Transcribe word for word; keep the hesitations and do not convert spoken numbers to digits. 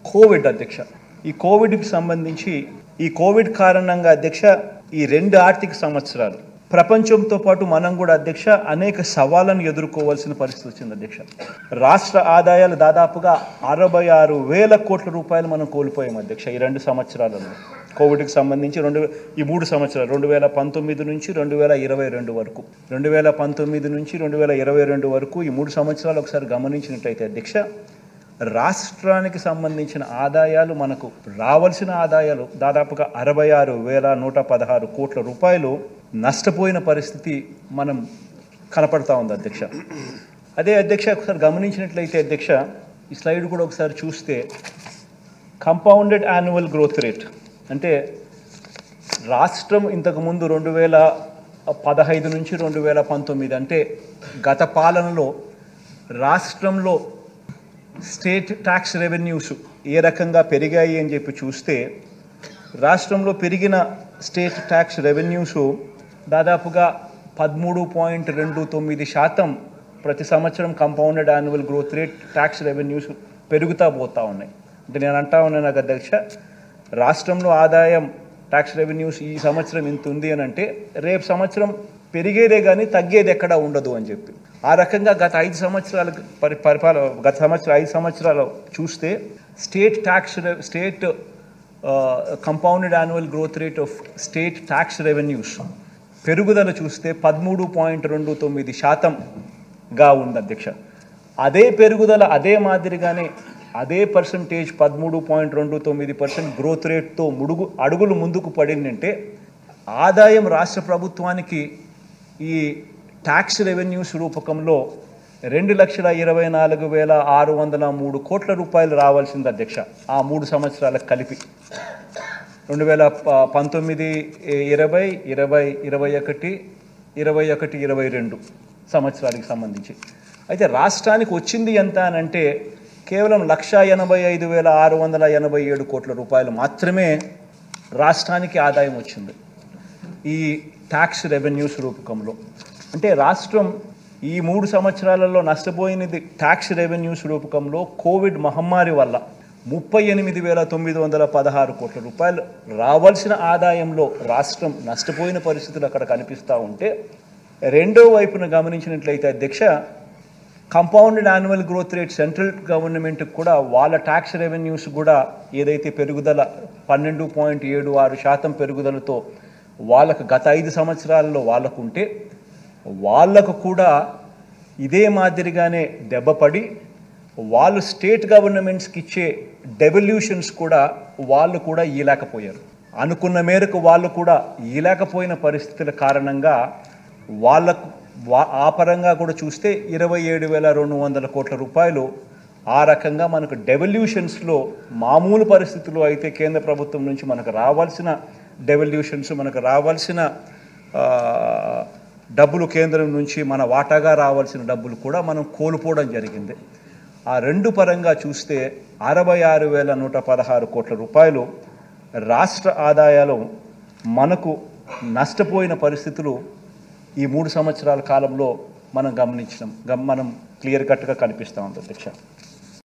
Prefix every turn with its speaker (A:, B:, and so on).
A: Covid అధ్యక్ష, ఈ కోవిడ్కి సంబంధించి ఈ కోవిడ్ కారణంగా అధ్యక్ష ఈ రెండు ఆర్థిక సంవత్సరాలు ప్రపంచంతో పాటు మనం కూడా అధ్యక్ష అనేక సవాళ్ళను ఎదుర్కోవాల్సిన పరిస్థితి వచ్చింది అధ్యక్ష. రాష్ట్ర ఆదాయాలు దాదాపుగా అరవై ఆరు వేల కోట్ల రూపాయలు మనం కోల్పోయాం అధ్యక్ష ఈ రెండు సంవత్సరాలలో. కోవిడ్కి సంబంధించి రెండు ఈ మూడు సంవత్సరాలు రెండు వేల పంతొమ్మిది నుంచి రెండు వేల ఇరవై రెండు వరకు రెండు వేల పంతొమ్మిది నుంచి రెండు వేల ఇరవై రెండు వరకు ఈ మూడు సంవత్సరాలు ఒకసారి గమనించినట్లయితే అధ్యక్ష రాష్ట్రానికి సంబంధించిన ఆదాయాలు మనకు రావాల్సిన ఆదాయాలు దాదాపుగా అరవై ఆరు వేల నూట పదహారు కోట్ల రూపాయలు నష్టపోయిన పరిస్థితి మనం కనపడతా ఉంది అధ్యక్ష. అదే అధ్యక్ష ఒకసారి గమనించినట్లయితే అధ్యక్ష ఈ స్లైడ్ కూడా ఒకసారి చూస్తే కంపౌండెడ్ యాన్యువల్ గ్రోత్ రేట్ అంటే రాష్ట్రం ఇంతకుముందు రెండు వేల పదహైదు నుంచి రెండు వేల పంతొమ్మిది అంటే గత పాలనలో రాష్ట్రంలో స్టేట్ ట్యాక్స్ రెవెన్యూస్ ఏ రకంగా పెరిగాయి అని చెప్పి చూస్తే రాష్ట్రంలో పెరిగిన స్టేట్ ట్యాక్స్ రెవెన్యూస్ దాదాపుగా పదమూడు పాయింట్ రెండు తొమ్మిది శాతం ప్రతి సంవత్సరం compounded annual growth rate tax revenues పెరుగుతూ పోతూ ఉన్నాయి. అంటే నేను అంటా ఉన్నాను అధ్యక్ష రాష్ట్రంలో ఆదాయం ట్యాక్స్ రెవెన్యూస్ ఈ సంవత్సరం ఇంత ఉంది అని అంటే రేపు సంవత్సరం పెరిగేదే కానీ తగ్గేది ఎక్కడా ఉండదు అని చెప్పి ఆ రకంగా గత ఐదు సంవత్సరాల పరి పరిపాలన గత సంవత్సరం ఐదు సంవత్సరాలు చూస్తే state tax state compounded annual growth rate of state tax revenues పెరుగుదల చూస్తే పదమూడు పాయింట్ రెండు తొమ్మిది శాతంగా ఉంది అధ్యక్ష. అదే పెరుగుదల అదే మాదిరిగానే అదే పర్సంటేజ్ పదమూడు పాయింట్ రెండు తొమ్మిది పర్సెంట్ గ్రోత్ రేట్తో ముడుగు అడుగులు ముందుకు పడిందంటే ఆదాయం రాష్ట్ర ప్రభుత్వానికి ఈ ట్యాక్స్ రెవెన్యూస్ రూపకంలో రెండు లక్షల ఇరవై నాలుగు వేల ఆరు వందల మూడు కోట్ల రూపాయలు రావాల్సింది అధ్యక్ష. ఆ మూడు సంవత్సరాలకు కలిపి రెండు వేల పంతొమ్మిది ఇరవై ఇరవై ఇరవై ఒకటి ఇరవై ఒకటి ఇరవై రెండు సంవత్సరాలకు సంబంధించి అయితే రాష్ట్రానికి వచ్చింది ఎంత అని అంటే కేవలం లక్ష ఎనభై ఐదు వేల ఆరు వందల ఎనభై ఏడు కోట్ల రూపాయలు మాత్రమే రాష్ట్రానికి ఆదాయం వచ్చింది ఈ ట్యాక్స్ రెవెన్యూస్ రూపకంలో. అంటే రాష్ట్రం ఈ మూడు సంవత్సరాలలో నష్టపోయినది ట్యాక్స్ రెవెన్యూస్ రూపకంలో కోవిడ్ మహమ్మారి వల్ల ముప్పై ఎనిమిది వేల తొమ్మిది వందల పదహారు కోట్ల రూపాయలు రావాల్సిన ఆదాయంలో రాష్ట్రం నష్టపోయిన పరిస్థితులు అక్కడ కనిపిస్తూ ఉంటే రెండో వైపున గమనించినట్లయితే అధ్యక్ష compounded annual growth rate central గవర్నమెంట్కి కూడా వాళ్ళ ట్యాక్స్ రెవెన్యూస్ కూడా ఏదైతే పెరుగుదల పన్నెండు పాయింట్ ఏడు ఆరు శాతం పెరుగుదలతో వాళ్ళకు గత ఐదు సంవత్సరాలలో వాళ్ళకు ఉంటే వాళ్ళకు కూడా ఇదే మాదిరిగానే దెబ్బపడి వాళ్ళు స్టేట్ గవర్నమెంట్స్కి ఇచ్చే డెవల్యూషన్స్ కూడా వాళ్ళు కూడా ఇయలేకపోయారు. అనుకున్న మేరకు వాళ్ళు కూడా ఇయలేకపోయిన పరిస్థితుల కారణంగా వాళ్ళకు ఆ పరంగా కూడా చూస్తే ఇరవై ఏడు వేల రెండు వందల కోట్ల రూపాయలు ఆ రకంగా మనకు డెవల్యూషన్స్లో మామూలు పరిస్థితుల్లో అయితే కేంద్ర ప్రభుత్వం నుంచి మనకు రావాల్సిన డెవల్యూషన్స్ మనకు రావాల్సిన డబ్బులు కేంద్రం నుంచి మన వాటాగా రావాల్సిన డబ్బులు కూడా మనం కోల్పోవడం జరిగింది. ఆ రెండు పరంగా చూస్తే అరవై ఆరు వేల నూట పదహారు కోట్ల రూపాయలు రాష్ట్ర ఆదాయాలు మనకు నష్టపోయిన పరిస్థితులు ఈ మూడు సంవత్సరాల కాలంలో మనం గమనించడం మనం క్లియర్ కట్గా కనిపిస్తూ ఉంది అధ్యక్ష.